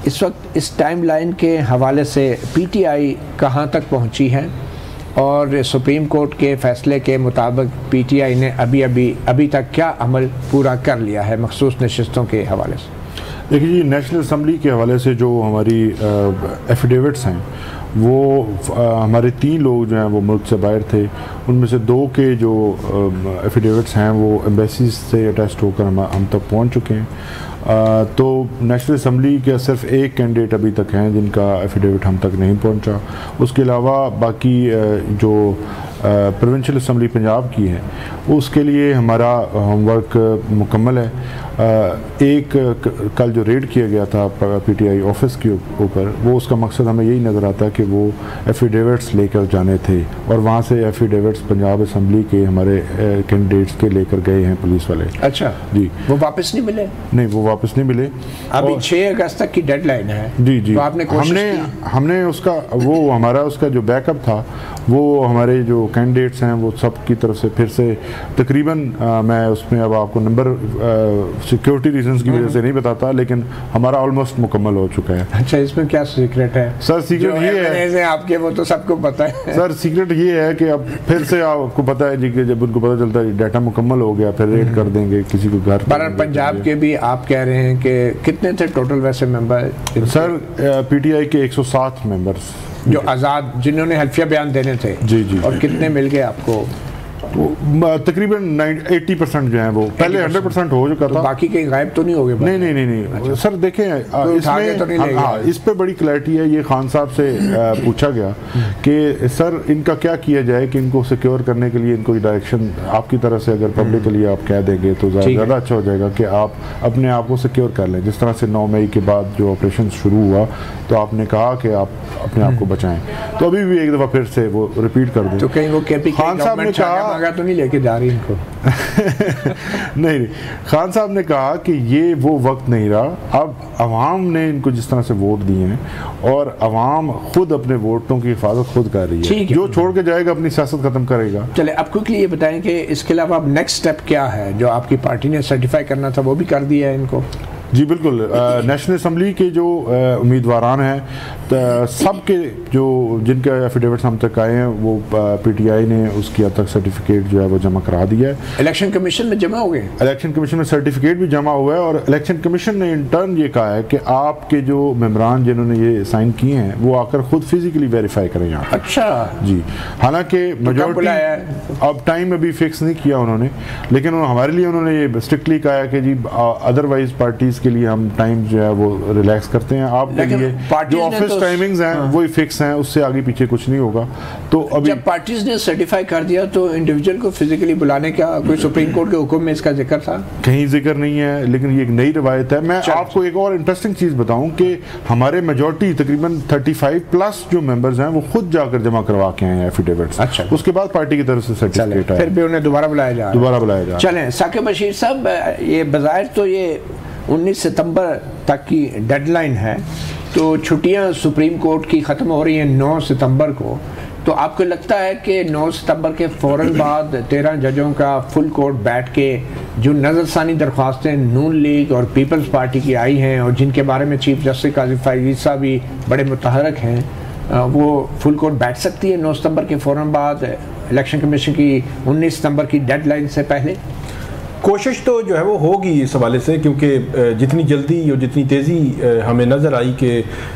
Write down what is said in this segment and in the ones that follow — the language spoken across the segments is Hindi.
इस वक्त इस टाइमलाइन के हवाले से पीटीआई कहां तक पहुंची है और सुप्रीम कोर्ट के फैसले के मुताबिक पीटीआई ने अभी तक क्या अमल पूरा कर लिया है मखसूस नशिस्तों के हवाले से? देखिए जी, नेशनल असम्बली के हवाले से जो हमारी एफिडेविट्स हैं वो हमारे 3 लोग जो हैं वो मुल्क से बाहर थे, उनमें से 2 के जो एफिडेविट्स हैं वो एम्बेसीज से अटैस्ट होकर हम तक पहुंच चुके हैं। तो नेशनल असम्बली के सिर्फ एक कैंडिडेट अभी तक हैं जिनका एफिडेविट हम तक नहीं पहुंचा। उसके अलावा बाकी जो प्रोविंशियल असम्बली पंजाब की है उसके लिए हमारा होमवर्क मुकम्मल है। एक कल जो रेड किया गया था पीटीआई ऑफिस के ऊपर, वो उसका मकसद हमें यही नज़र आता है कि वो एफिडेविट्स लेकर जाने थे और वहाँ से एफिडेविट्स पंजाब असम्बली के हमारे कैंडिडेट्स के लेकर गए हैं पुलिस वाले। अच्छा जी, वो वापस नहीं मिले? नहीं, वो वापस नहीं मिले। अभी 6 अगस्त तक की डेडलाइन है। जी जी, तो आपने हमने उसका वो हमारा उसका जो बैकअप था वो हमारे जो कैंडिडेट्स हैं वो सब की तरफ से फिर से तकरीबन मैं उसमें अब आपको नंबर सिक्योरिटी रीजंस की वजह से नहीं बताता, लेकिन हमारा ऑलमोस्ट मुकम्मल हो चुका है। अच्छा, इसमें क्या सीक्रेट है सर? सीक्रेट ये है आपके, वो तो सबको पता है सर। सीक्रेट ये है कि अब फिर से आपको पता है जी कि जब उनको पता चलता है डाटा मुकम्मल हो गया फिर रेड कर देंगे किसी को घर पर। पंजाब के भी आप कह रहे हैं कि कितने थे टोटल वैसे मेंबर? सर पीटीआई के 107 मेंबर्स जो आज़ाद, जिन्होंने हल्फिया बयान देने थे। जी जी। और कितने मिल गए आपको? तकरीबन 80% जो है वो पहले 100% हो चुका था। तो बाकी कहीं गायब तो नहीं हो गए? नहीं। अच्छा। सर देखें, इसमें तो इस पे बड़ी क्लैरिटी है। ये खान साहब से पूछा गया कि सर इनका क्या किया जाए कि इनको सिक्योर करने के लिए इनको डायरेक्शन आपकी तरफ से अगर पब्लिकली आप कह देंगे तो ज़्यादा अच्छा हो जाएगा कि आप अपने आप को सिक्योर कर लें। जिस तरह से 9 मई के बाद जो ऑपरेशन शुरू हुआ तो आपने कहा कि आप अपने आप को बचाएं, तो अभी भी एक दफ़ा फिर से वो रिपीट कर दें। तो कहीं वो खान साहब ने कहा तो नहीं लेके जा रही इनको नहीं, खान साहब ने कहा कि ये वो वक्त नहीं रहा। अब अवाम ने इनको जिस तरह से वोट दिए हैं और अवाम खुद अपने वोटों की हिफाजत खुद कर रही है। जो छोड़ के जाएगा अपनी सियासत खत्म करेगा। चले, अब क्विकली ये बताएं कि इसके अलावा अब नेक्स्ट स्टेप क्या है? जो आपकी पार्टी ने सर्टिफाई करना था वो भी कर दिया है इनको? जी बिल्कुल। नेशनल असम्बली के जो उम्मीदवारान हैं सब के जो जिनके एफिडेविट्स हम तक आए हैं वो पीटीआई ने उसकी हद तक सर्टिफिकेट जो है वो जमा करा दिया है। इलेक्शन कमीशन में जमा हो गए? इलेक्शन कमीशन में सर्टिफिकेट भी जमा हुआ है और इलेक्शन कमीशन ने इन टर्न ये कहा है कि आपके जो मेंबरान जिन्होंने ये साइन किए हैं वो आकर खुद फिजिकली वेरीफाई करें यहाँ। अच्छा जी, हालांकि मेजॉरिटी अब टाइम अभी फिक्स नहीं किया उन्होंने, लेकिन हमारे लिए उन्होंने ये स्ट्रिक्टली कहा है कि जी अदरवाइज पार्टीज के लिए हम टाइम जो है वो रिलैक्स करते हैं। आपके लिए जो ऑफिस टाइमिंग्स हैं वही फिक्स हैं, उससे आगे पीछे कुछ नहीं होगा। तो अभी जब पार्टीज ने सर्टिफाई कर दिया तो इंडिविजुअल को फिजिकली बुलाने का कोई सुप्रीम कोर्ट के हुक्म में इसका जिक्र था? कहीं जिक्र नहीं है, लेकिन ये एक नई रवायत है। मैं आपको एक और इंटरेस्टिंग चीज बताऊं कि हमारे मेजॉरिटी तकरीबन 35+ जो मेंबर्स हैं वो खुद जाकर जमा करवा के आए हैं एफिडेविट्स। अच्छा, उसके बाद पार्टी की तरफ से सर्टिफिकेट है, फिर भी उन्हें दोबारा बुलाया जा। चलें साकिब बशीर साहब, ये बज़ाहिर तो ये 19 सितंबर तक की डेडलाइन है, तो छुट्टियां सुप्रीम कोर्ट की ख़त्म हो रही हैं 9 सितंबर को। तो आपको लगता है कि 9 सितंबर के फ़ौरन बाद 13 जजों का फुल कोर्ट बैठ के जो नज़रसानी दरख्वास्तें नून लीग और पीपल्स पार्टी की आई हैं और जिनके बारे में चीफ जस्टिस काजी फायज़ साहब भी बड़े मुतहरक हैं, वो फुल कोर्ट बैठ सकती है 9 सितंबर के फ़ौरन बाद इलेक्शन कमीशन की 19 सितंबर की डेडलाइन से पहले? कोशिश तो जो है वो होगी इस हवाले से, क्योंकि जितनी जल्दी और जितनी तेज़ी हमें नज़र आई कि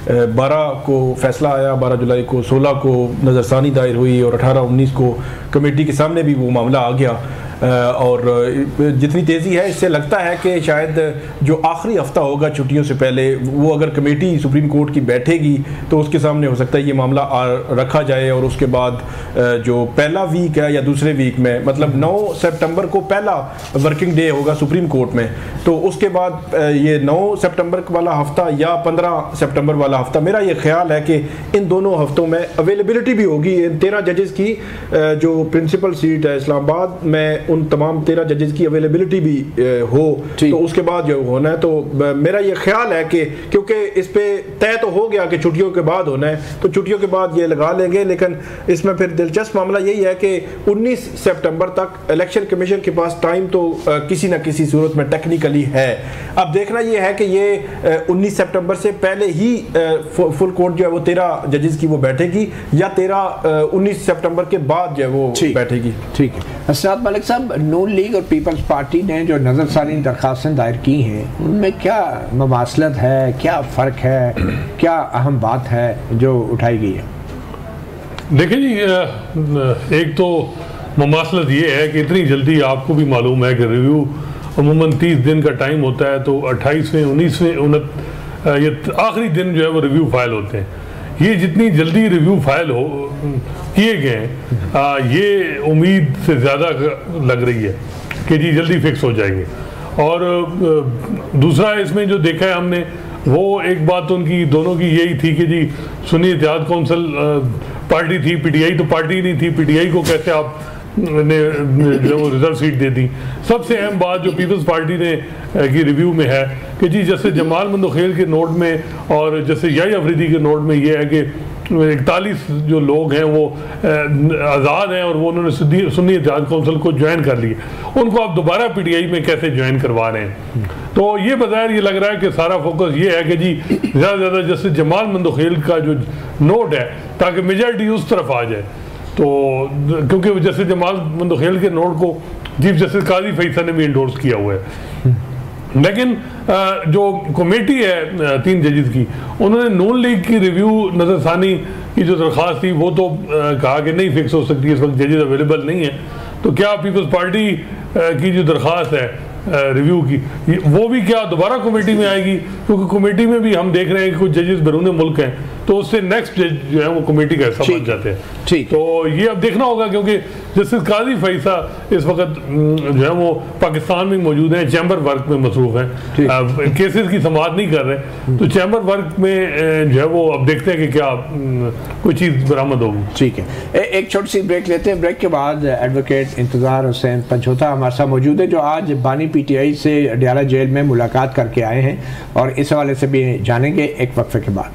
12 को फैसला आया, 12 जुलाई को, 16 को नज़रसानी दायर हुई और 18-19 को कमेटी के सामने भी वो मामला आ गया। और जितनी तेज़ी है इससे लगता है कि शायद जो आखिरी हफ्ता होगा छुट्टियों से पहले वो अगर कमेटी सुप्रीम कोर्ट की बैठेगी तो उसके सामने हो सकता है ये मामला रखा जाए और उसके बाद जो पहला वीक है या दूसरे वीक में, मतलब 9 सितंबर को पहला वर्किंग डे होगा सुप्रीम कोर्ट में, तो उसके बाद ये 9 सितंबर वाला हफ्ता या 15 सितंबर वाला हफ्ता, मेरा ये ख्याल है कि इन दोनों हफ्तों में अवेलेबिलिटी भी होगी इन 13 जजेस की। जो प्रिंसिपल सीट है इस्लामाबाद में उन तमाम 13 जजेस की अवेलेबिलिटी भी हो, तो उसके बाद जो होना है। तो मेरा ये ख्याल है कि क्योंकि इस पे तय तो हो गया कि छुट्टियों के बाद होना है, तो छुट्टियों के बाद ये लगा लेंगे। लेकिन इसमें फिर दिलचस्प मामला यही है कि 19 सितंबर तक इलेक्शन कमीशन के पास टाइम तो किसी न किसी सूरत में टेक्निकली है। अब देखना ये है कि ये 19 सितंबर से पहले ही फुल कोर्ट जो है वो 13 जजेस की वो बैठेगी या 19 सितंबर के बाद जो है वो बैठेगी। ठीक है। असरात मलिक साहब, नून लीग और पीपल्स पार्टी ने जो नज़रसानी दरख्वास्तें दायर की हैं, उनमें क्या ममासलत है, क्या फ़र्क है, क्या अहम बात है जो उठाई गई है? देखिए जी, एक तो ममासलत ये है कि इतनी जल्दी आपको भी मालूम है कि रिव्यू अमूमन 30 दिन का टाइम होता है, तो 28वें 19वें ये आखिरी दिन जो है वो रिव्यू फाइल होते हैं। ये जितनी जल्दी रिव्यू फाइल हो किए गए हैं, ये उम्मीद से ज़्यादा लग रही है कि जी जल्दी फिक्स हो जाएंगे। और दूसरा इसमें जो देखा है हमने, वो एक बात उनकी दोनों की यही थी कि जी सुन्नी इत्तेहाद कौंसिल पार्टी थी, पीटीआई तो पार्टी नहीं थी, पीटीआई को कैसे आप ने जो रिजर्व सीट दे दी। सबसे अहम बात जो पीपल्स पार्टी ने की रिव्यू में है कि जी जैसे जमाल मंदोखेल के नोट में और जैसे याही अफरीदी के नोट में ये है कि 41 जो लोग हैं वो आज़ाद हैं और वो उन्होंने सुन्नी इत्तेहाद कौंसिल को ज्वाइन कर लिए, उनको आप दोबारा पीटीआई में कैसे ज्वाइन करवा रहे हैं। तो ये बज़ाहिर ये लग रहा है कि सारा फोकस ये है कि जी ज़्यादा से ज़्यादा जैसे जमाल मंदोखेल का जो नोट है ताकि मेजॉरिटी उस तरफ आ जाए। तो क्योंकि जैसे जमाल मंदोखेल के नोट को चीफ जस्टिस काजी फैसल ने भी इंडोर्स किया हुआ है, लेकिन जो कमेटी है 3 जजेस की, उन्होंने नून लीग की रिव्यू नज़रसानी की जो दरख्वास्त थी वो तो कहा कि नहीं फिक्स हो सकती, इस वक्त जजेस अवेलेबल नहीं है। तो क्या पीपल्स पार्टी की जो दरख्वास्त है रिव्यू की, वो भी क्या दोबारा कमेटी में आएगी? क्योंकि कमेटी में भी हम देख रहे हैं कि कुछ जजेस बैरून मुल्क हैं, तो उससे नेक्स्ट जज जो है वो कमेटी का हिस्सा बन जाते हैं। ठीक, तो ये अब देखना होगा, क्योंकि जस्टिस काजी फैसल इस वक्त जो है वो पाकिस्तान में मौजूद हैं, चैम्बर वर्क में मसरूफ हैं, केसेस की समाअत नहीं कर रहे, तो चैम्बर वर्क में जो है वो अब देखते हैं कि क्या कोई चीज़ बरामद होगी। ठीक है, एक छोटी सी ब्रेक लेते हैं। ब्रेक के बाद एडवोकेट इंतज़ार हुसैन पंचोता हमारे साथ मौजूद है, जो आज बानी पीटीआई से अडियाला जेल में मुलाकात करके आए हैं, और इस हवाले से भी जानेंगे एक वक्फे के बाद।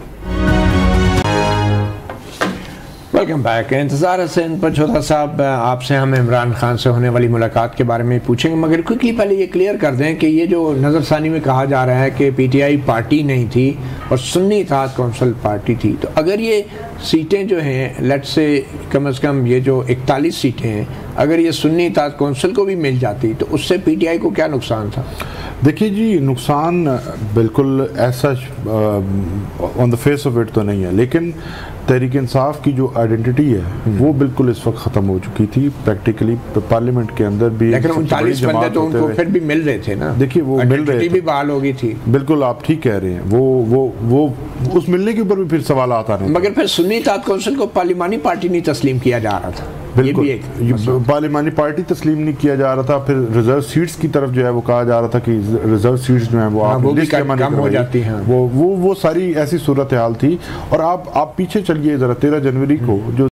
Welcome back. इंतज़ार हुसैन पंचोता साहब, आपसे हम इमरान खान से होने वाली मुलाकात के बारे में पूछेंगे, मगर क्विकली पहले ये क्लियर कर दें कि ये जो नज़रसानी में कहा जा रहा है कि पीटीआई पार्टी नहीं थी और सुन्नी इत्तेहाद कौंसिल पार्टी थी, तो अगर ये सीटें जो हैं लेट से कम ये जो 41 सीटें हैं, अगर ये सुन्नी इत्तेहाद कौंसिल को भी मिल जाती तो उससे पीटीआई को क्या नुकसान था? देखिए जी, नुकसान बिल्कुल ऐसा on the face of it तो नहीं है, लेकिन तहरीक इंसाफ की जो आइडेंटिटी है वो बिल्कुल इस वक्त ख़त्म हो चुकी थी प्रैक्टिकली पार्लियामेंट के अंदर भी। लेकिन 39 बंदे तो उनको फिर भी मिल रहे थे ना। देखिए वो मिल रहे थे, भी बहाल हो गई थी। बिल्कुल आप ठीक कह रहे हैं, वो उस मिलने के ऊपर भी फिर सवाल आता रहे, मगर फिर सुन्नी इत्तेहाद कौंसिल को पार्लिमानी पार्टी नहीं तस्लीम किया जा रहा था। बिल्कुल पार्लिमानी पार्टी तस्लीम नहीं किया जा रहा था। फिर रिजर्व सीट्स की तरफ जो है वो कहा जा रहा था कि रिजर्व सीट्स जो है वो आप लिस्ट जमा नहीं हो जाती हैं, वो सारी ऐसी सूरत हाल थी। और आप पीछे चलिए ज़रा 13 जनवरी को जो